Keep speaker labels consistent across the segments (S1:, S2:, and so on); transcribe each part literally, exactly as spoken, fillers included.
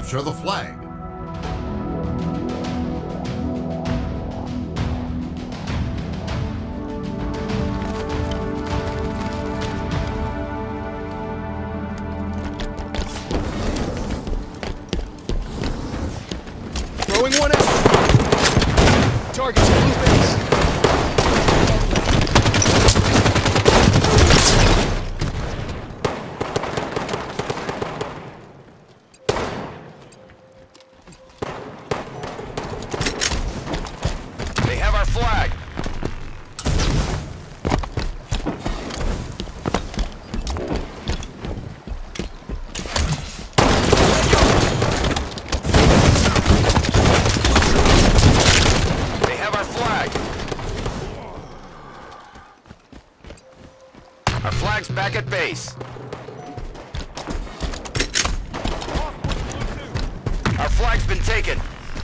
S1: capture the flag.
S2: Throwing one out. Target's blue base.
S3: They have our flag. Our flag's back at base. Our flag's been taken.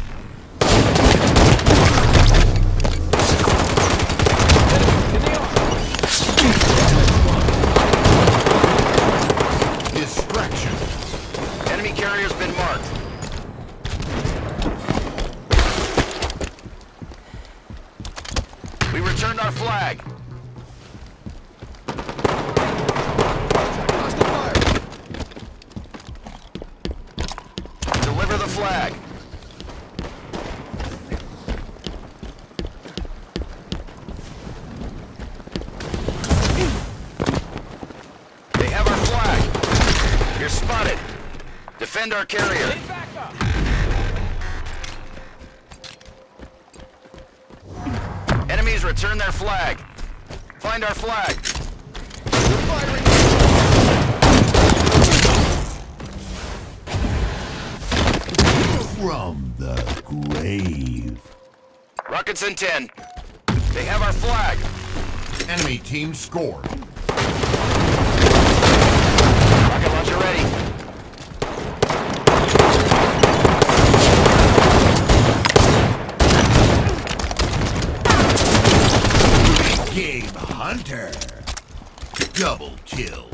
S1: Distraction.
S3: Enemy carrier's been marked. We returned our flag. Deliver the flag. They have our flag. You're spotted. Defend our carrier. Enemies return their flag. Find our flag.
S1: From the grave.
S3: Rockets in ten. They have our flag.
S1: Enemy team scored.
S3: Rocket launcher ready.
S1: Game Hunter. Double kill.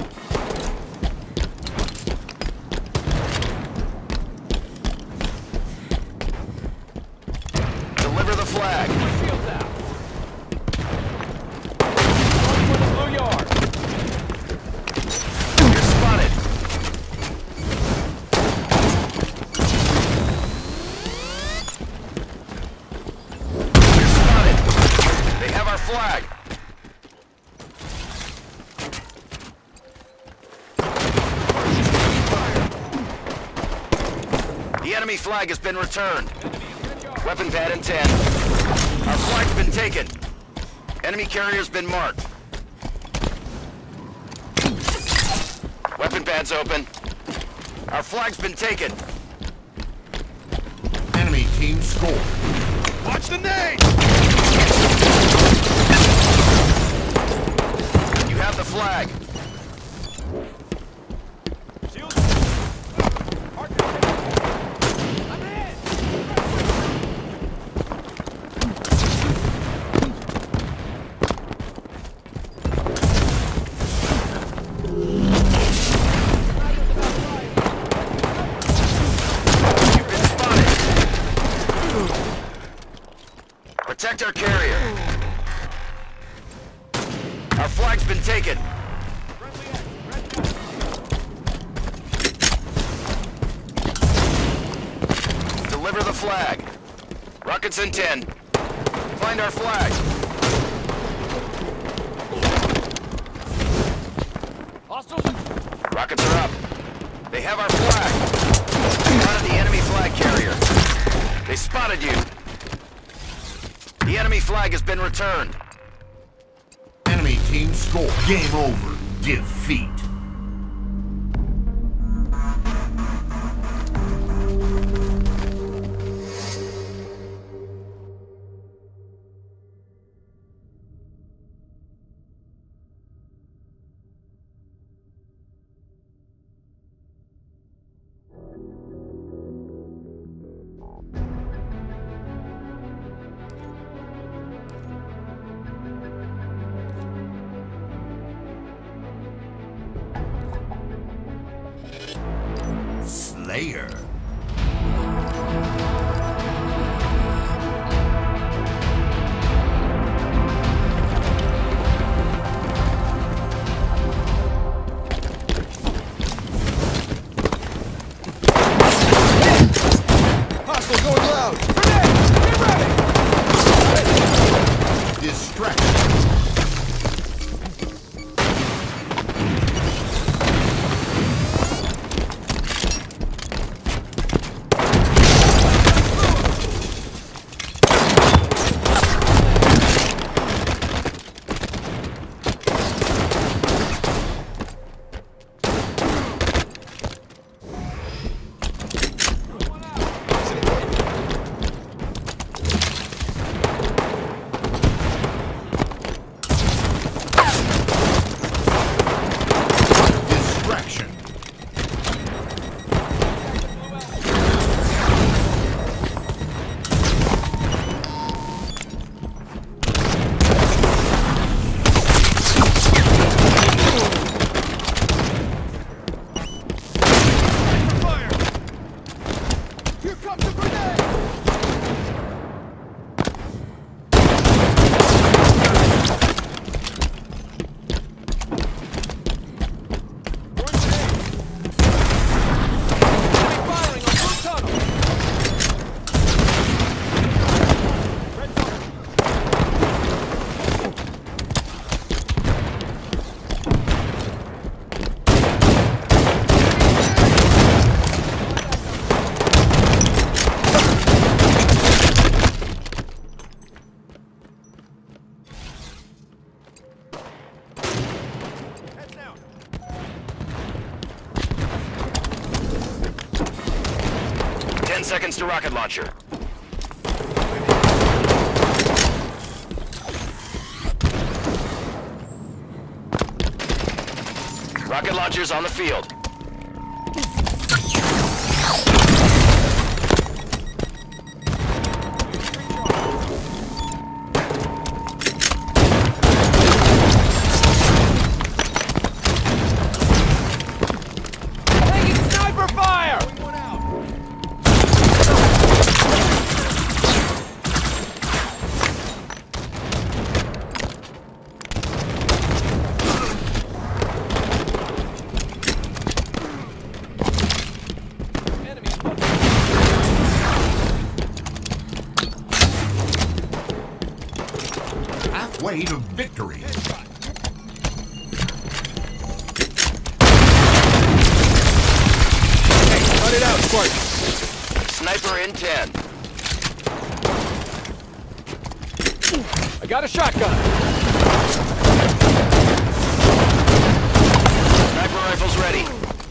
S3: Deliver the flag. You're spotted. You're spotted. They have our flag. The enemy flag has been returned. Weapon pad in ten. Our flag's been taken. Enemy carrier's been marked. Weapon pad's open. Our flag's been taken.
S1: Enemy team scored.
S2: Watch the nade!
S3: You have the flag. Protect our carrier. Our flag's been taken. Deliver the flag. Rockets in ten. Find our flag. Rockets are up. They have our flag. Spotted the enemy flag carrier. They spotted you. The enemy flag has been returned.
S1: Enemy team scored. Game over. Defeat. Slayer.
S3: seconds to rocket launcher. Rocket launchers on the field.
S2: Taking sniper fire!
S1: Halfway to victory.
S2: Hey, cut it out, Spark.
S3: Sniper in ten.
S2: I got a shotgun.
S3: Sniper rifles ready.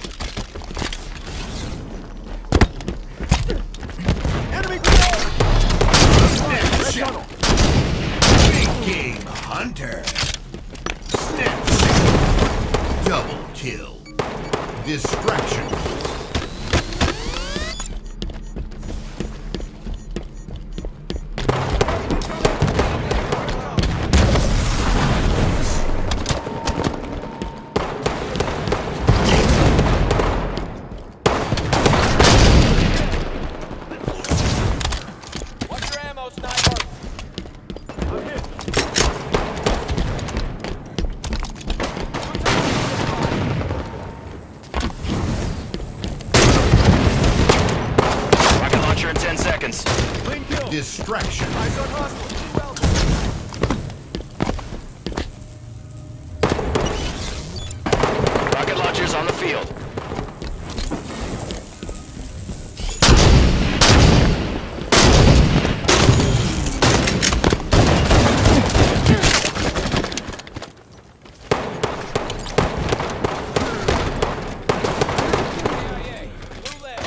S2: Enemy grenade!
S1: Snap shot. Big game hunter. Snap shot. Double kill. Distraction.
S2: What's your ammo, sniper? I'm hit.
S3: Rocket launcher in ten seconds.
S2: Clean kill.
S1: Distraction.
S2: Eyes on hostile. Well.
S3: Rocket launchers on the field.
S2: Blue leg.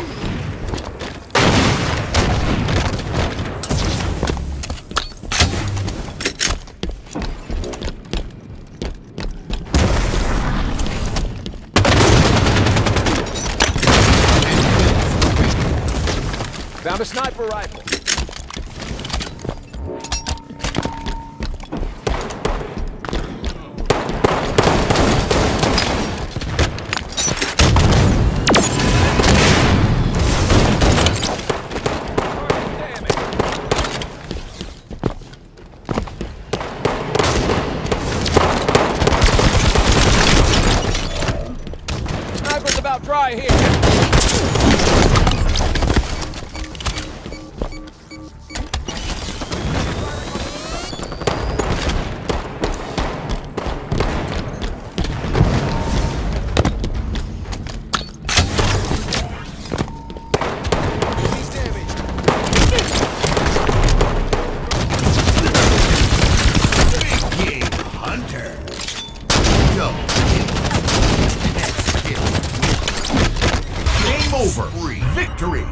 S2: Found a sniper rifle. Damn it. Sniper's about dry here. He's damaged.
S1: Big game hunter. Double kill. Next kill. Game over. Free victory.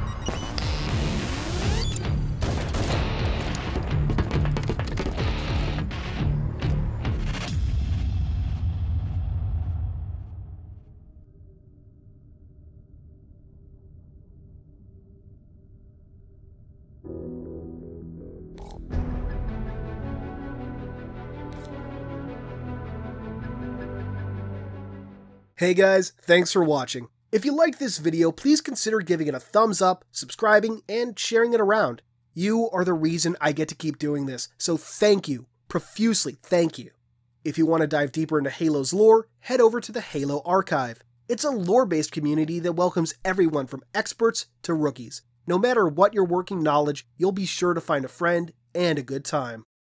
S4: Hey guys, thanks for watching. If you liked this video, please consider giving it a thumbs up, subscribing, and sharing it around. You are the reason I get to keep doing this, so thank you, profusely thank you. If you want to dive deeper into Halo's lore, head over to the Halo Archive. It's a lore-based community that welcomes everyone from experts to rookies. No matter what your working knowledge, you'll be sure to find a friend and a good time.